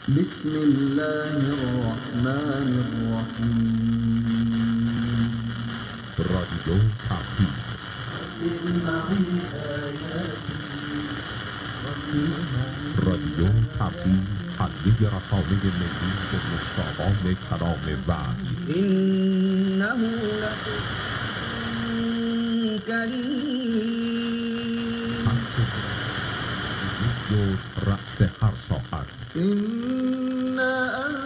بسم الله الرحمن الرحیم. رادیو تبتیل رادیو تبتیل حلقه رسانه ملی به مشتاقان کلام وحی. إنه لقرآن كريم. رأس هر ساعت إنا